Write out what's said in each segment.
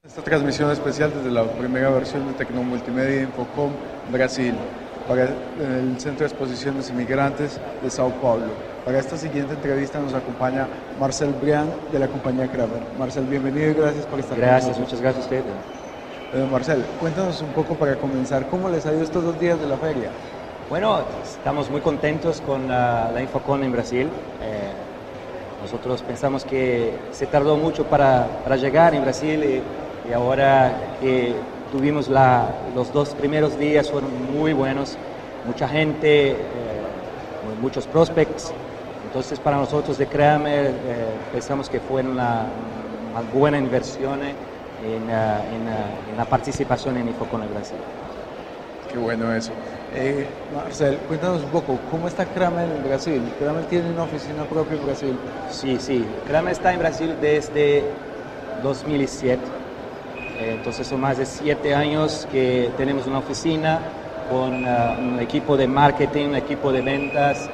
Esta transmisión especial desde la primera versión de Tecnomultimedia Infocom Brasil para el Centro de Exposiciones Inmigrantes de Sao Paulo. Para esta siguiente entrevista nos acompaña Marcel Briand de la compañía Kramer. Marcel, bienvenido y gracias por estar con nosotros. Gracias, muchas gracias a usted. Marcel, cuéntanos un poco para comenzar, ¿cómo les ha ido estos 2 días de la feria? Bueno, estamos muy contentos con la Infocom en Brasil. Nosotros pensamos que se tardó mucho para llegar en Brasil y ahora que tuvimos los 2 primeros días fueron muy buenos, mucha gente, muchos prospects. Entonces para nosotros de Kramer pensamos que fue una buena inversión en la participación en Infocom en Brasil. Qué bueno eso. Marcel, cuéntanos un poco, ¿cómo está Kramer en Brasil? ¿Kramer tiene una oficina propia en Brasil? Sí. Kramer está en Brasil desde 2007. Entonces son más de 7 años que tenemos una oficina con un equipo de marketing, un equipo de ventas,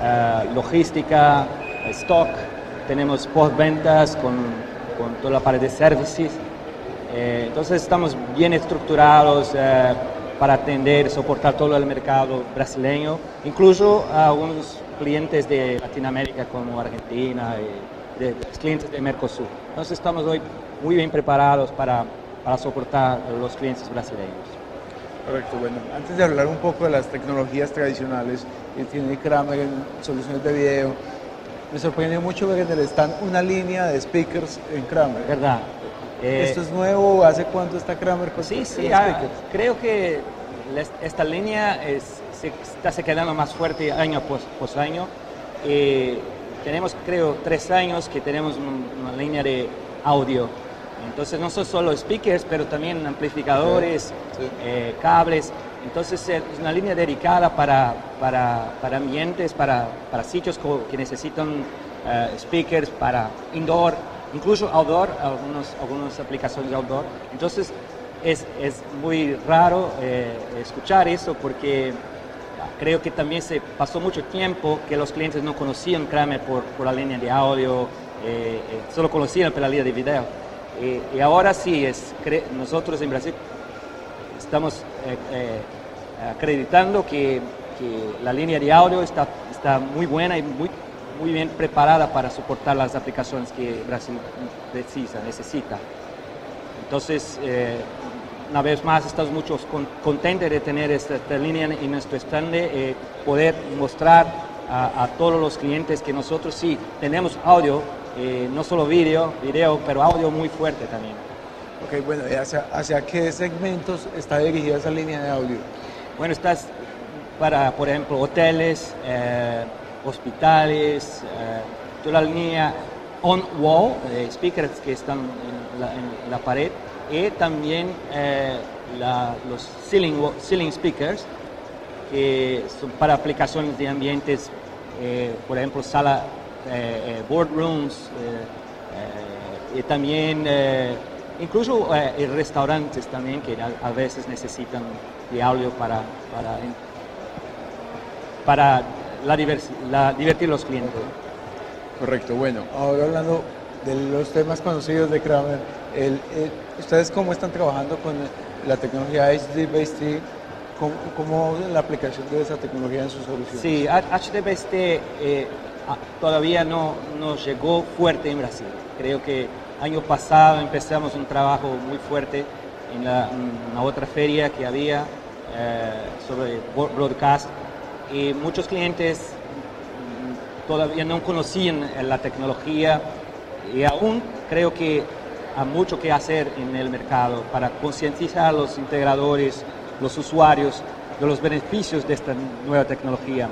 logística, stock. Tenemos postventas con toda la parte de services. Entonces estamos bien estructurados para atender, soportar todo el mercado brasileño, incluso a algunos clientes de Latinoamérica como Argentina, de clientes de Mercosur. Entonces estamos hoy muy bien preparados para soportar a los clientes brasileños. Correcto, bueno, antes de hablar un poco de las tecnologías tradicionales que tiene Kramer en soluciones de video, me sorprendió mucho ver en el stand una línea de speakers en Kramer. ¿Verdad? ¿Esto es nuevo? ¿Hace cuánto está Kramer con Sí, speakers? creo que esta línea se está quedando más fuerte año por año. Tenemos, creo, 3 años que tenemos una línea de audio. Entonces no son solo speakers, pero también amplificadores, Sí. Cables. Entonces es una línea dedicada para ambientes, para sitios que necesitan speakers, para indoor, incluso outdoor, algunas aplicaciones outdoor. Entonces es muy raro escuchar eso porque creo que también se pasó mucho tiempo que los clientes no conocían Kramer por la línea de audio, solo conocían por la línea de video. Y ahora sí, nosotros en Brasil estamos acreditando que la línea de audio está muy buena y muy bien preparada para soportar las aplicaciones que Brasil necesita. Entonces, una vez más, estamos mucho contentos de tener esta línea en nuestro stand, poder mostrar a todos los clientes que nosotros sí tenemos audio, no solo video, pero audio muy fuerte también. Ok, bueno, ¿y hacia qué segmentos está dirigida esa línea de audio? Bueno, estás para, por ejemplo, hoteles, hospitales, toda la línea on-wall, speakers que están en la pared, y también los ceiling speakers, que son para aplicaciones de ambientes, por ejemplo, boardrooms, y también incluso restaurantes también que a veces necesitan de audio para divertir a los clientes. Correcto, bueno, ahora hablando de los temas conocidos de Kramer, ¿ustedes cómo están trabajando con la tecnología HDBaseT? ¿Cómo la aplicación de esa tecnología en sus soluciones? Sí, HDBaseT todavía no llegó fuerte en Brasil. Creo que año pasado empezamos un trabajo muy fuerte en una otra feria que había sobre broadcast y muchos clientes todavía no conocían la tecnología y aún creo que hay mucho que hacer en el mercado para concientizar a los integradores, los usuarios de los beneficios de esta nueva tecnología.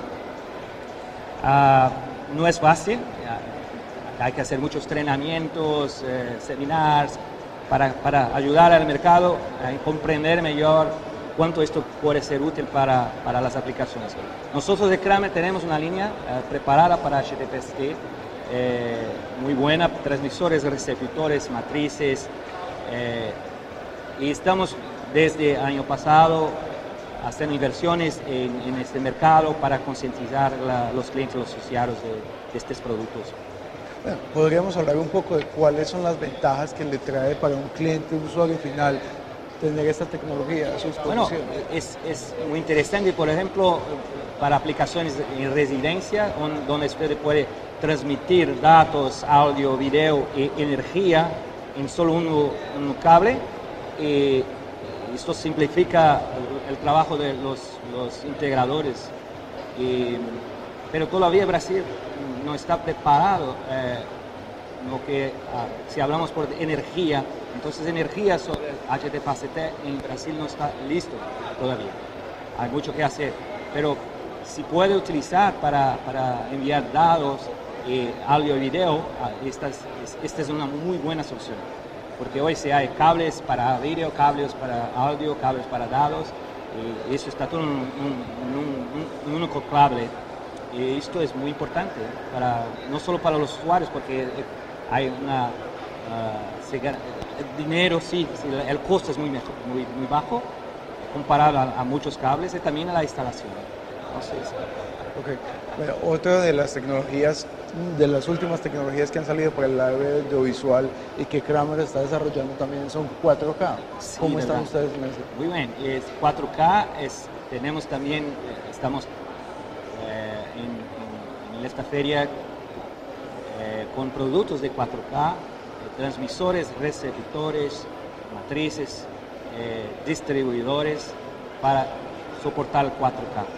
No es fácil, hay que hacer muchos entrenamientos, seminarios para ayudar al mercado a comprender mejor cuánto esto puede ser útil para las aplicaciones. Nosotros de Kramer tenemos una línea preparada para HDBaseT, muy buena, transmisores, receptores, matrices, y estamos desde el año pasado haciendo inversiones en este mercado para concientizar los clientes, los usuarios de estos productos. Bueno, podríamos hablar un poco de cuáles son las ventajas que le trae para un cliente, un usuario final, tener esta tecnología a su Bueno, disposición. es muy interesante, por ejemplo, para aplicaciones en residencia, donde usted puede transmitir datos, audio, video y energía en solo un cable. Esto simplifica el trabajo de los integradores. Pero todavía Brasil no está preparado. Si hablamos por energía, entonces energía sobre HDPCT en Brasil no está listo todavía. Hay mucho que hacer, pero si puede utilizar para enviar datos, audio y video, esta es una muy buena solución. Porque hoy si hay cables para video, cables para audio, cables para datos, eso está todo en un único cable. Y esto es muy importante, no solo para los usuarios, porque hay el dinero, sí, el costo es muy bajo comparado a muchos cables y también a la instalación. Entonces, Okay. Bueno, otra de las tecnologías, de las últimas tecnologías que han salido para el área audiovisual y que Kramer está desarrollando también son 4K. Sí, ¿Cómo están ¿verdad? ustedes en eso? Muy bien, es 4K, tenemos también, estamos en esta feria con productos de 4K, transmisores, receptores, matrices, distribuidores para soportar el 4K.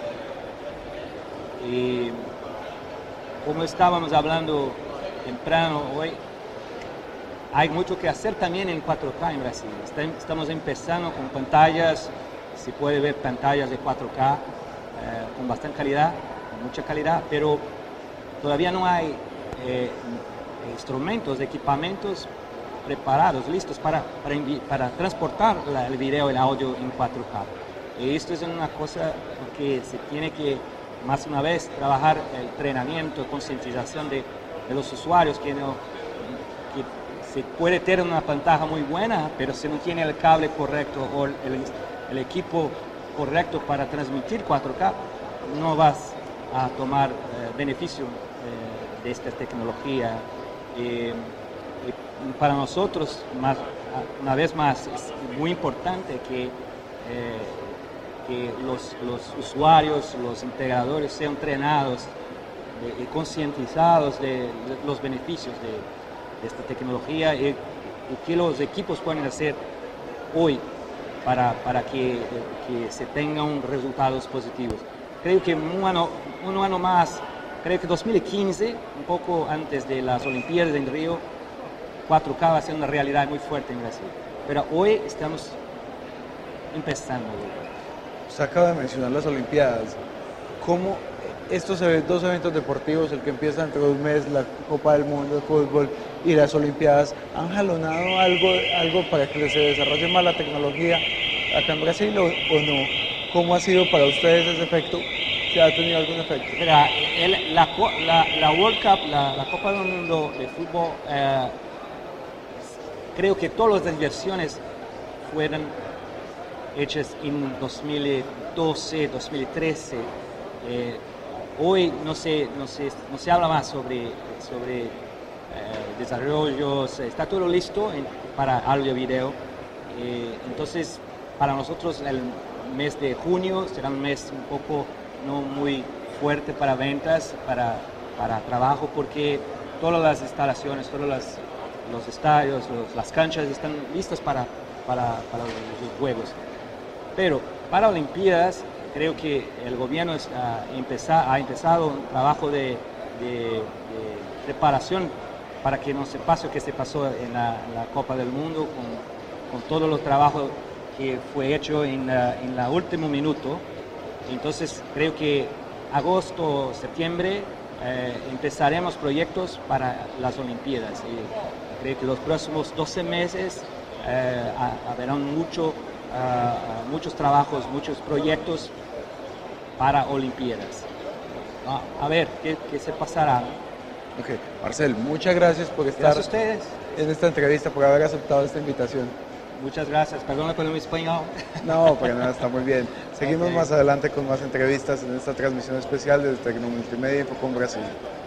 Y como estábamos hablando temprano hoy, hay mucho que hacer también en 4K en Brasil. Estamos empezando con pantallas, se puede ver pantallas de 4K con bastante calidad, con mucha calidad, pero todavía no hay instrumentos, equipamientos preparados, listos para transportar el video y el audio en 4K. Y esto es una cosa que se tiene que, más una vez, trabajar el entrenamiento, concientización de los usuarios, que se puede tener una pantalla muy buena, pero si no tiene el cable correcto o el equipo correcto para transmitir 4K, no vas a tomar beneficio de esta tecnología. Y para nosotros, una vez más, es muy importante que los usuarios, los integradores sean entrenados y concientizados de los beneficios de esta tecnología y qué los equipos pueden hacer hoy para que se tengan resultados positivos. Creo que un año más, creo que 2015, un poco antes de las Olimpiadas en Río, 4K va a ser una realidad muy fuerte en Brasil. Pero hoy estamos empezando. Usted acaba de mencionar las Olimpiadas. ¿Cómo estos dos eventos deportivos, el que empieza dentro de un mes, la Copa del Mundo de Fútbol y las Olimpiadas, han jalonado algo para que se desarrolle más la tecnología acá en Brasil o no? ¿Cómo ha sido para ustedes ese efecto? ¿Se ha tenido algún efecto? Mira, la World Cup, la Copa del Mundo de Fútbol, creo que todas las versiones fueron hechas en 2012, 2013. Hoy no se habla más sobre desarrollos, está todo listo para audio y video. Entonces, para nosotros el mes de junio será un mes un poco no muy fuerte para ventas, para trabajo, porque todas las instalaciones, todos los estadios, las canchas están listas para los juegos. Pero para Olimpiadas, creo que el gobierno ha empezado un trabajo de preparación para que no se pase lo que se pasó en la Copa del Mundo, con todos los trabajos que fue hecho en el último minuto. Entonces creo que agosto, septiembre empezaremos proyectos para las Olimpiadas. Y creo que los próximos 12 meses habrán muchos trabajos, muchos proyectos para Olimpiadas. A ver qué se pasará. Ok, Marcel, muchas gracias por estar Gracias a ustedes. en esta entrevista, por haber aceptado esta invitación. Muchas gracias. Perdona por mi español. No, para nada, está muy bien. Seguimos Okay. más adelante con más entrevistas en esta transmisión especial de Tecnomultimedia Infocom Brasil.